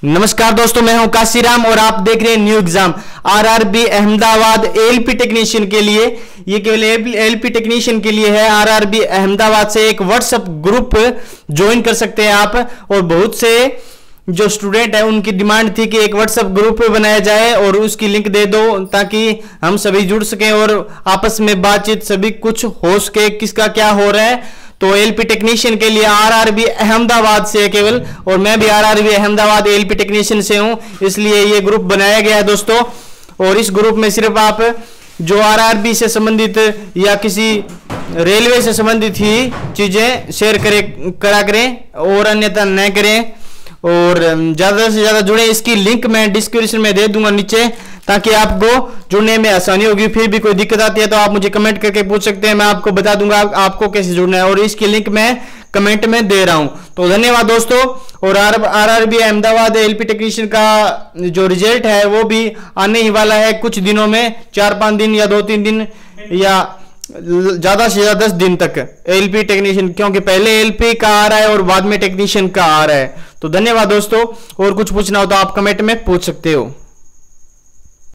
नमस्कार दोस्तों, मैं हूं काशीराम और आप देख रहे हैं new exam RRB Ahmedabad ALP technician के लिए। ये केवल एएलपी टेक्नीशियन के लिए है। आरआरबी अहमदाबाद से एक व्हाट्सएप ग्रुप ज्वाइन कर सकते हैं आप। और बहुत से जो स्टूडेंट है उनकी डिमांड थी कि एक व्हाट्सएप ग्रुप बनाया जाए और उसकी लिंक दे दो ताकि हम सभी जुड़ सकें और आपस में बातचीत सभी कुछ हो सके, किसका क्या हो रहा है। तो एएलपी टेक्नीशियन के लिए आरआरबी अहमदाबाद से केवल, और मैं भी आरआरबी अहमदाबाद एएलपी टेक्नीशियन से हूं, इसलिए ये ग्रुप बनाया गया है दोस्तों। और इस ग्रुप में सिर्फ आप जो आरआरबी से संबंधित या किसी रेलवे से संबंधित ही चीजें शेयर करा करें और अन्यथा न करें। और ज्यादा से ज्यादा जुड़े। इसकी लिंक मैं डिस्क्रिप्शन में दे दूंगा नीचे, ताकि आपको जुड़ने में आसानी होगी। फिर भी कोई दिक्कत आती है तो आप मुझे कमेंट करके पूछ सकते हैं, मैं आपको बता दूंगा आपको कैसे जुड़ना है। और इसकी लिंक मैं कमेंट में दे रहा हूं। तो धन्यवाद दोस्तों। और आरआरबी अहमदाबाद एएलपी टेक्नीशियन का जो रिजल्ट है वो भी आने ही वाला है कुछ दिनों में, 4-5 दिन या 2-3 दिन या ज्यादा से ज्यादा 10 दिन तक एएलपी टेक्नीशियन, क्योंकि पहले एएलपी का आ रहा है और बाद में टेक्नीशियन का आ रहा है। तो धन्यवाद दोस्तों। और कुछ पूछना हो तो आप कमेंट में पूछ सकते हो।